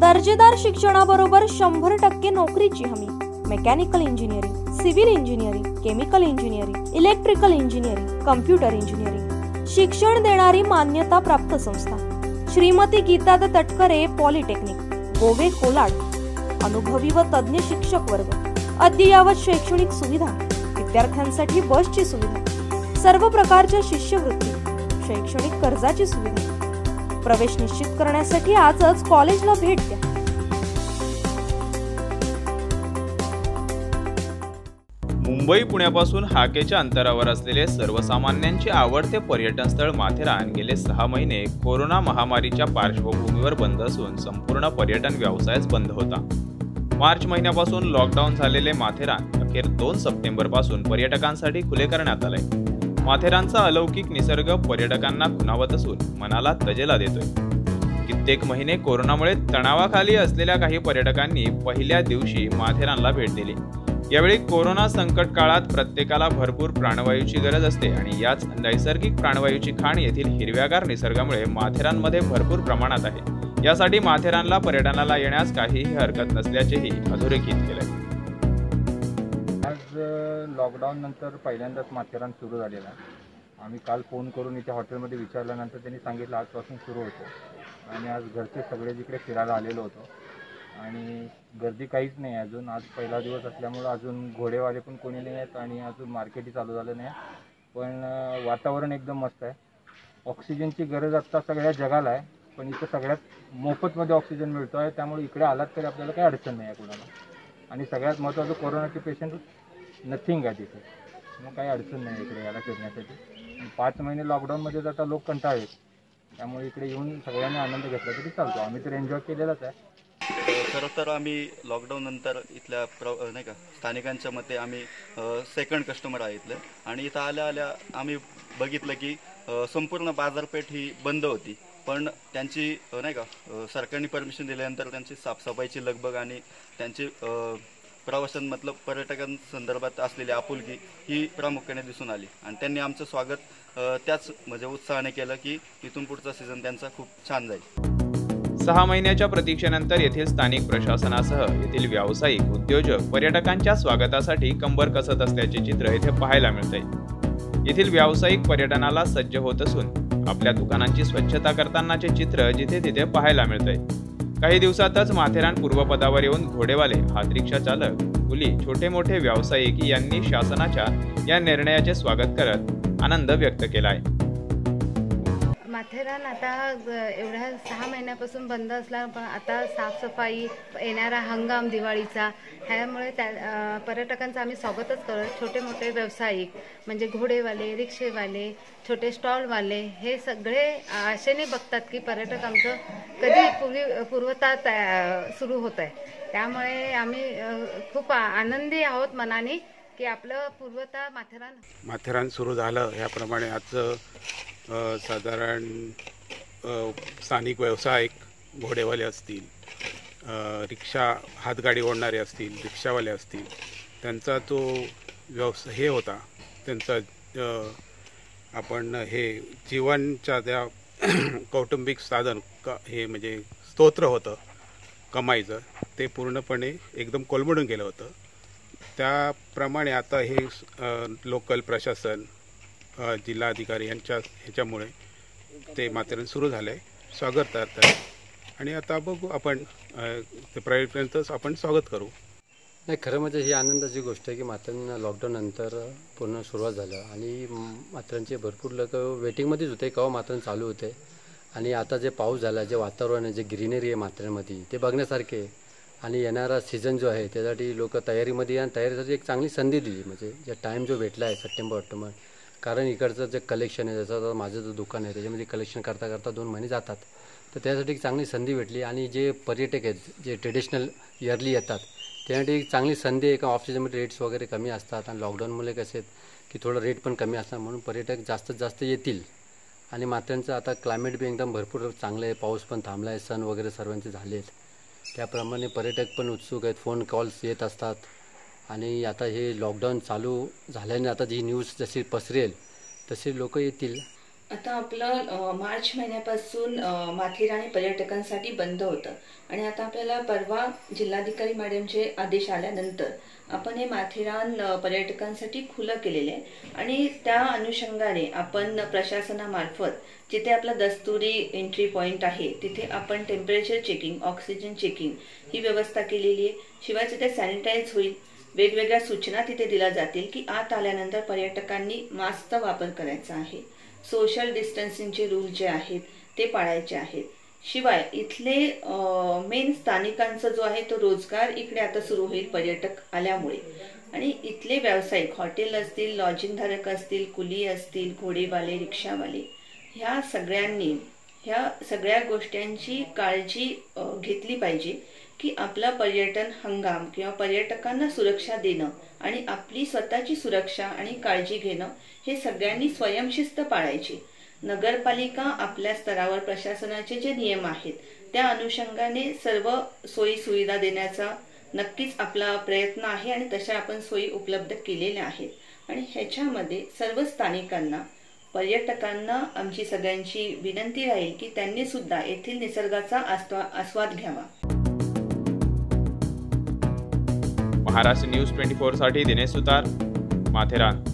दर्जेदार शिक्षणाबरोबर 100% नोकरीची हमी। Mechanical engineering, civil engineering, chemical engineering, electrical engineering, computer engineering शिक्षण देणारी मान्यता प्राप्त संस्था श्रीमती गीता द तटकरे पॉलिटेक्निक, गोवे, कोलाड। अनुभवी व तज्ञ शिक्षक वर्ग, अद्ययावत शैक्षणिक सुविधा, विद्यार्थ्यांसाठी बसची सुविधा, सर्व प्रकारच्या शिष्यवृत्ती, शैक्षणिक कर्जाची सुविधा। प्रवेश निश्चित करण्यासाठी आजच कॉलेजला भेट द्या। मुंबई पुण्यापासून हाकेच्या अंतरावर असलेले सर्वसामान्यांचे आवडते पर्यटन स्थळ माथेरान गेले 6 महिने कोरोना महामारीच्या पार्श्वभूमीवर बंद असून संपूर्ण पर्यटन व्यवसायच बंद होता। मार्च महिन्यापासून लॉकडाऊन झालेले माथेरान अखेर 2 सप्टेंबर पासून पर्यटकांसाठी खुले करण्यात आले। माथेरानचा अलौकिक निसर्ग पर्यटकांना खुणावत असून मनाला तजेला देतोय। कित्येक महिने कोरोनामुळे तणावाखाली असलेल्या काही पर्यटकांनी पहिल्या दिवशी माथेरानला भेट दिली। यावेळी कोरोना संकट काळात प्रत्येकाला भरपूर प्राणवायूची गरज असते आणि याच नैसर्गिक प्राणवायूची खाण येथील हिरव्यागार निसर्गामुळे माथेरानमध्ये भरपूर प्रमाणात आहे। यासाठी माथेरानला पर्यटनाला येण्यास काहीही हरकत नसल्याचेही अधोरेखित केले। आज लॉकडाऊन नंतर पहिल्यांदाच माथेरान सुरू झालेला आहे। आम्ही काल फोन करून इथे हॉटेलमध्ये विचारल्यानंतर त्यांनी सांगितलं आजपासून सुरू होतं आणि आज घरचे सगळे जिकडे फिरायला आलेलो होतो आणि गर्दी काहीच नाही अजून। आज पहिला दिवस असल्यामुळं अजून घोडेवाले पण कोणी नाही आहेत आणि अजून मार्केटही चालू झालं नाही, पण वातावरण एकदम मस्त आहे। ऑक्सिजनची गरज आत्ता सगळ्या जगाला आहे, पण इथं सगळ्यात मोफतमध्ये ऑक्सिजन मिळतो आहे, त्यामुळे इकडे आलात तरी आपल्याला काही अडचण नाही आहे कुणाला। आणि सगळ्यात महत्त्वाचं कोरोनाचे पेशंट नथिंग आहे तिथे, मग काही अडचण नाही इकडे याला फिरण्यासाठी। 5 महिने लॉकडाऊनमध्ये आता लोक कंटाळले, त्यामुळे इकडे येऊन सगळ्यांनी आनंद घेतला तरी चालतो। आम्ही तर एन्जॉय केलेलाच आहे। खरं तर आम्ही लॉकडाऊन नंतर इथल्या नाही का स्थानिकांच्या मते आम्ही सेकंड कस्टमर आहे इथलं आणि इथं आल्या आम्ही बघितलं की संपूर्ण बाजारपेठ ही बंद होती, पण त्यांची नाही का सरकारने परमिशन दिल्यानंतर त्यांची साफसफाईची लगबग आणि त्यांची प्रवाशांमधलं पर्यटकांसंदर्भात असलेली आपुलकी ही प्रामुख्याने दिसून आली आणि त्यांनी आमचं स्वागत त्याच म्हणजे उत्साहाने केलं की इथून पुढचा सीझन त्यांचा खूप छान जाईल। 6 महिन्याच्या प्रतीक्षेनंतर येथील स्थानिक प्रशासनासह येथील व्यावसायिक, उद्योजक पर्यटकांच्या स्वागतासाठी कंबर कसत असल्याचे चित्र येथे पाहायला मिळते। येथील व्यावसायिक पर्यटनाला सज्ज होत असून आपल्या दुकानांची स्वच्छता करतानाचे चित्र जिथे तिथे पाहायला मिळते। काही दिवसातच माथेरान पूर्वपदावर येऊन घोडेवाले, हात रिक्षा चालक, कुली, छोटे मोठे व्यावसायिक यांनी शासनाच्या या निर्णयाचे स्वागत करत आनंद व्यक्त केला आहे। माथेरान आता एवढ्या 6 महिन्यापासून बंद असला, पण आता साफसफाई, येणारा हंगाम दिवाळीचा, ह्यामुळे पर्यटकांचं आम्ही स्वागतच करतो। छोटे मोठे व्यावसायिक म्हणजे घोडेवाले, रिक्षेवाले, छोटे स्टॉलवाले हे सगळे आशेने बघतात की पर्यटक आमचं कधी पूर्वता सुरू होत आहे। त्यामुळे आम्ही खूप आनंदी आहोत मनाने की आपलं पूर्वता माथेरान सुरू झालं। याप्रमाणे आज साधारण स्थानिक व्यावसायिक, घोडेवाले असतील, रिक्षा हातगाडी ओढणारे असतील, रिक्षावाले असतील, त्यांचा तो व्यवसाय हे होता त्यांचा आपण हे जीवनच्या त्या कौटुंबिक साधन हे म्हणजे स्तोत्र होतं कमाईचं, ते पूर्णपणे एकदम कोलमडून गेलं होतं। त्याप्रमाणे आता हे लोकल प्रशासन, जिल्हाधिकारी यांच्या ह्याच्यामुळे ते माथेरान सुरू झालं आहे, स्वागत करतात आणि आता बघू आपण पर्यटकांचं आपण स्वागत करू। नाही, खरं म्हणजे ही आनंदाची गोष्ट आहे की माथेरान लॉकडाऊन नंतर पूर्ण सुरुवात झालं आणि माथेरानचे भरपूर लोक वेटिंगमध्येच होते केव्हा माथेरान चालू होते आणि आता जे पाऊस झाला, जे वातावरण आहे, जे ग्रीनरी आहे माथेरानमध्ये ते बघण्यासारखे आणि येणारा सीझन जो आहे त्यासाठी लोक तयारीमध्ये आणि तयारीसाठी एक चांगली संधी दिली। म्हणजे जे टाईम जो भेटला आहे सप्टेंबर ऑक्टोबर, कारण इकडचं जे कलेक्शन आहे, जसं माझं जो दुकान आहे त्याच्यामध्ये कलेक्शन करता करता 2 महिने जातात, तर त्यासाठी एक चांगली संधी भेटली आणि जे पर्यटक आहेत जे ट्रेडिशनल इयरली येतात त्यासाठी एक चांगली संधी आहे। का ऑफ सीझनमध्ये रेट्स वगैरे कमी असतात आणि लॉकडाऊनमुळे कसे आहेत की थोडं रेट पण कमी असतात, म्हणून पर्यटक जास्तीत जास्त येतील आणि माथेरानचं आता क्लायमेट बी एकदम भरपूर चांगलं आहे, पाऊस पण थांबला आहे, सण वगैरे सर्वांचे झाले आहेत, त्याप्रमाणे पर्यटक पण उत्सुक आहेत, फोन कॉल्स येत असतात आणि आता हे लॉकडाऊन चालू झाल्याने आता जी न्यूज जशी पसरेल तसे लोक येतील आता आपलं मार्च महिन्यापासून माथेरान हे पर्यटकांसाठी बंद होतं आणि आता आपल्याला परवा जिल्हाधिकारी मॅडमचे आदेश आल्यानंतर आपण हे माथेरान पर्यटकांसाठी खुलं केलेले आहे आणि त्या अनुषंगाने आपण प्रशासनामार्फत जिथे आपला दस्तुरी एंट्री पॉईंट आहे तिथे आपण टेम्परेचर चेकिंग, ऑक्सिजन चेकिंग ही व्यवस्था केलेली आहे. शिवाय तिथे सॅनिटाईज होईल. वेगवेगळ्या सूचना तिथे दिल्या जातील की आत आल्यानंतर पर्यटकांनी मास्कचा वापर करायचा आहे. सोशल डिस्टन्सिंगचे रूल जे आहेत ते पाळायचे आहेत. शिवाय इथले मेन स्थानिकांचा जो आहे तो रोजगार इकडे आता सुरू होईल पर्यटक आल्यामुळे आणि इथले व्यावसायिक हॉटेल असतील, लॉजिंगधारक असतील, कुली असतील, घोडेवाले, रिक्षावाले ह्या सगळ्यांनी ह्या सगळ्या गोष्टींची काळजी घेतली पाहिजे की आपला पर्यटन हंगाम किंवा पर्यटकांना सुरक्षा देणं आणि आपली स्वतःची सुरक्षा आणि काळजी घेणं हे सगळ्यांनी स्वयंशिस्त पाळायची. नगरपालिका आपल्या स्तरावर प्रशासनाचे जे नियम आहेत त्या अनुषंगाने सर्व सोयी सुविधा देण्याचा नक्कीच आपला प्रयत्न आहे आणि तशा आपण सोयी उपलब्ध केलेल्या आहेत आणि ह्याच्यामध्ये सर्व स्थानिकांना, पर्यटकांना आमची सगळ्यांची विनंती राहील की त्यांनी सुद्धा येथील निसर्गाचा आस्वाद घ्यावा. महाराष्ट्र न्यूज 24 साठी दिनेश सुतार, माथेरान.